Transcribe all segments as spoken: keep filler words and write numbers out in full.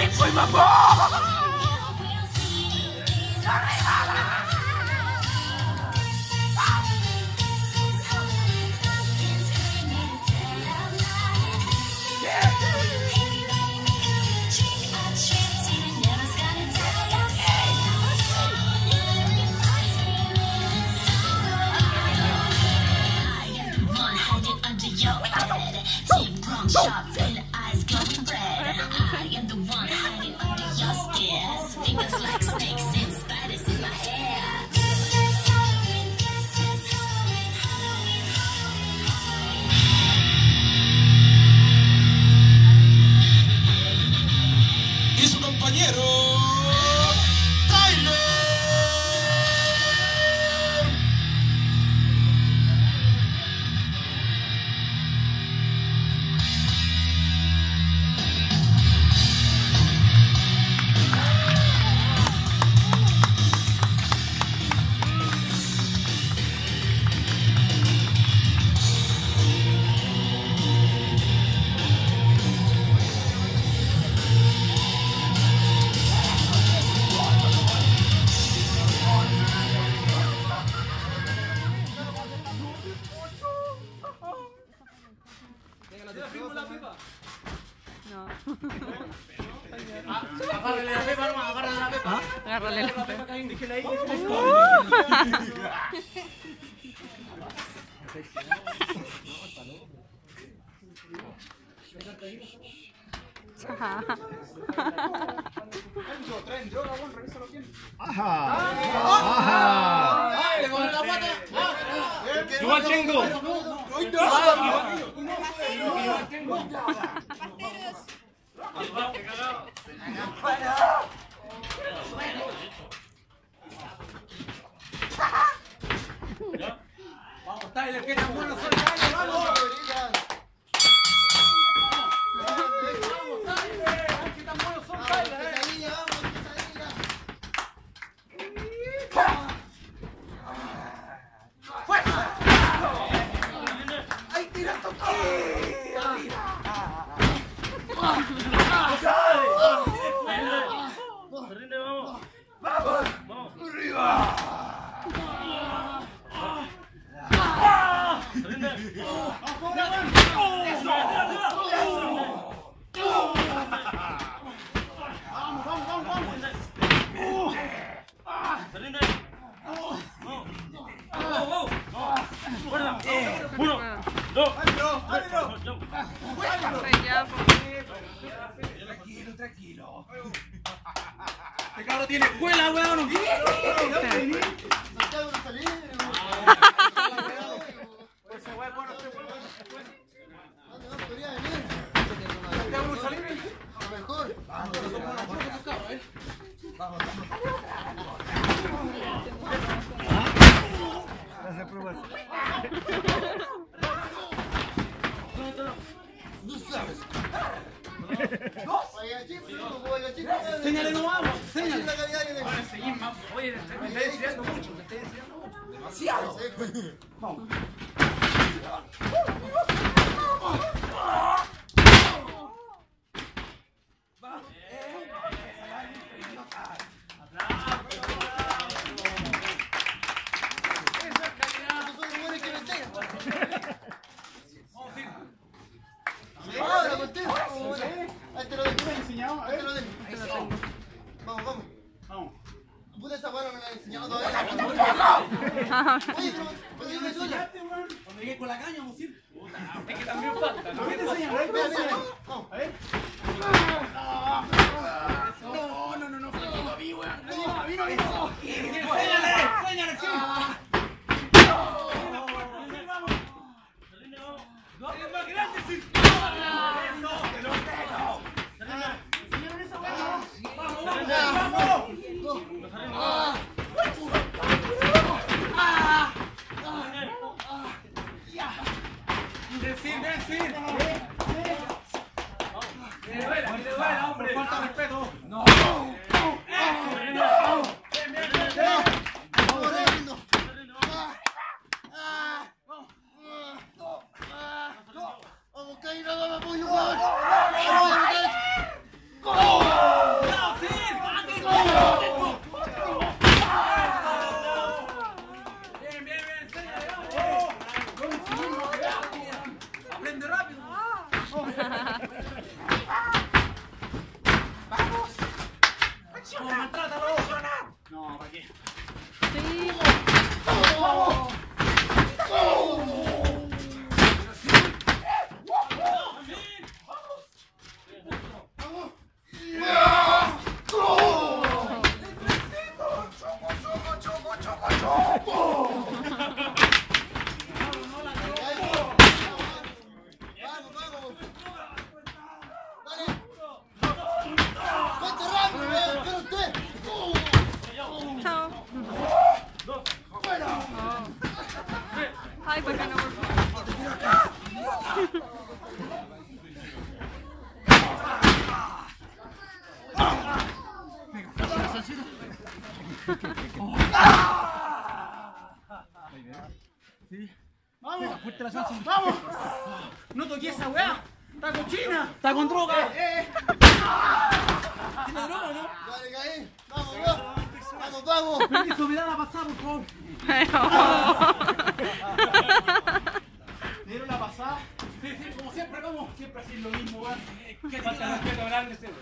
Y su compañero No. Agárrale la pepa, no, agárrale la pepa. Agárrale la pepa. Déjela ahí. traen droga, bueno, revísalo bien. Ajá. Ajá. ¡Ay, le cogió la pata! Igual tengo. Igual tengo. Vamos, Tyler, que tan buenos son, Tyler, vamos. Vamos, Tyler, que tan buenos son, Tyler. ¡Fuerza! ¡Ay, tira tu ¡Vamos! ¡Vamos! ¡Arriba! ¡Vamos, vamos, vamos, vamos! Uno, dos, Tranquilo, tranquilo. Este cabrón tiene escuela, weón. Señale, no vamos, señale. Ahora seguimos más. Oye, me está desviando mucho, me está desviando mucho. Demasiado. Vamos. Vamos, vamos. Vamos. Puta, esa weá no me la he enseñado todavía. Oye, pero ¿por qué me suena? Cuando llegué con la caña, vamos a ir. es que también falta. ¿Qué te enseñan? A ver, Mira, mira, vamos. vamos. A ver. No, no, no, no, no, no vi, weón. No, vino, vino. Enséñale, enséñale, sí. ¡Es más grande, sí! ¡No, te lo tengo! ¿Enseñaron esa weá? ¡Vamos, vamos, vamos! ¡Decir, decir! ¡Que le duela, que le duela, hombre! ¡Falta respeto! ¡No! Vamos, Caína, dame apoyo, weón. Ay, ¿por qué no, por favor? ¡Vamos! ¡Vamos! ¡No toqué esa weá! ¡Está cochina! ¡Está con droga! Eh, eh. ¿Tiene droga o no? Dale, caí. Vamos, vamos. Vamos, vamos. Permiso, me da la pasada, por favor. ¿Me dieron la pasada? Sí, sí, como siempre, vamos. Siempre así lo mismo, weón. ¿Qué falta respeto grande este?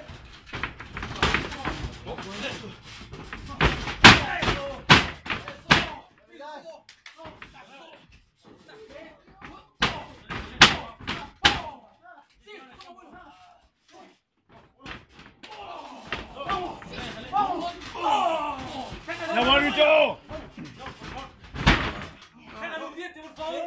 ¡Ya voy, Lucho! ¡Sácale un diente, por favor!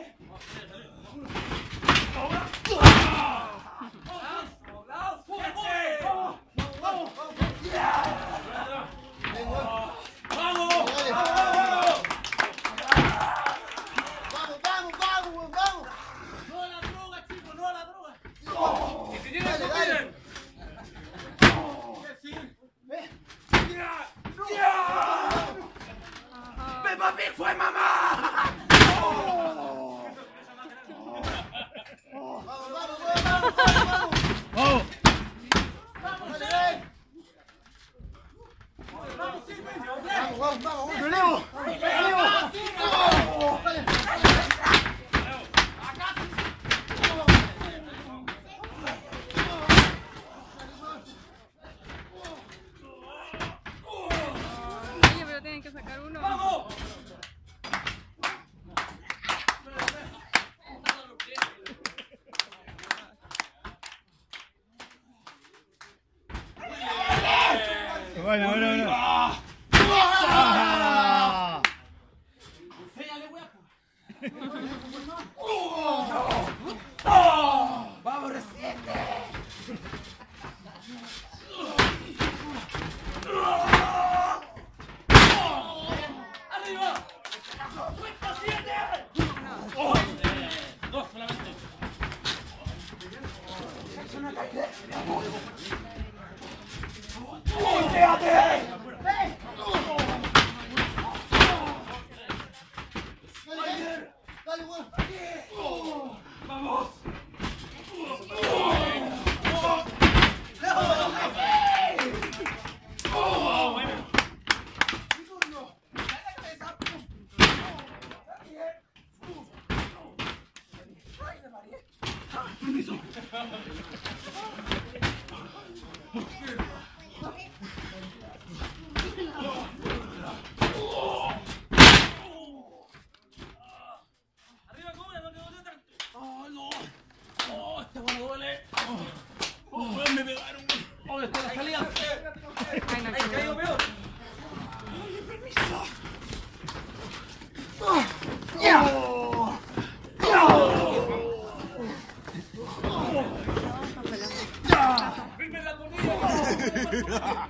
¡Peppa Pig fue mamá! ¡Vamos! Vamos, vamos, vamos. ¡Relevo! ¡Relevo! Oye, pero tienen que sacar uno. ¡Vamos! Bueno, bueno, bueno. ¡Ah! ¡Enséñale, weá! ¡Vamos, reciente! ¡Arriba! ¡Cuenta siete! ¡Oh! Dos solamente. Dale, dale, weón. ¡Vamos! ¡Oh, bueno! ¡Arriba, cobra! ¡No te duele tanto! ¡Oh, no! ¡Oh, este bueno duele! ¡Oh, oh, me pegaron! ¡Oh, está la salida! Ay, no, ¡Ay, caigo peor! ¡Firme la comida!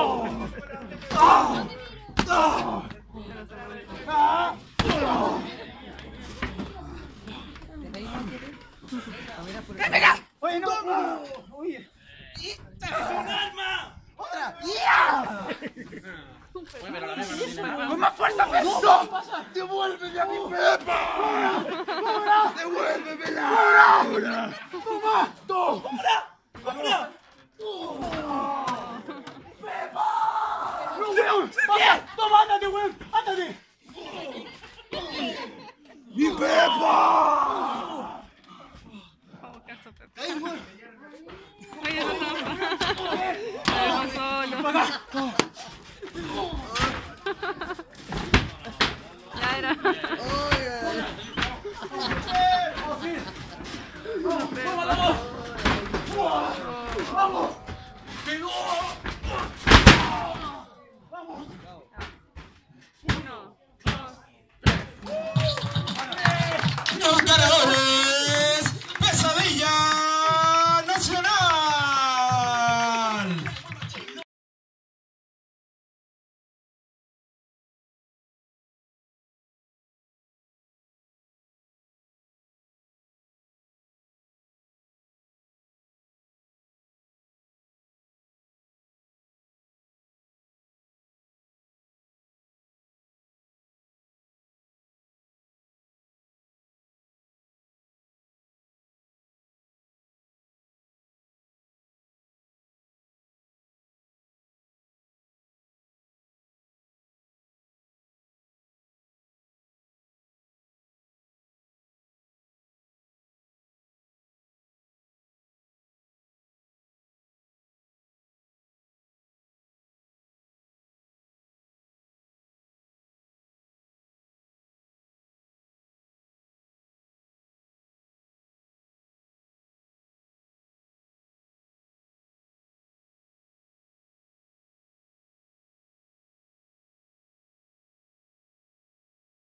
¡Oye, no! ¡Oye! ¡Es un arma! ¡Con más fuerza, weón! ¡No! ¡Devuélveme a mi Peppa! ¡Devuélvemela! ¡Cobra! ¡Toma! ¡Cobra! ¡Cobra! ¡Pasa! ¡Toma, ándate, weón! ¡Ándate! ¡Mi Peppa! Vamos, caso, Pepe. ¡Ahí, weón! Oye, eso no. Lo dejó solo. Ya era. ¡Vamos!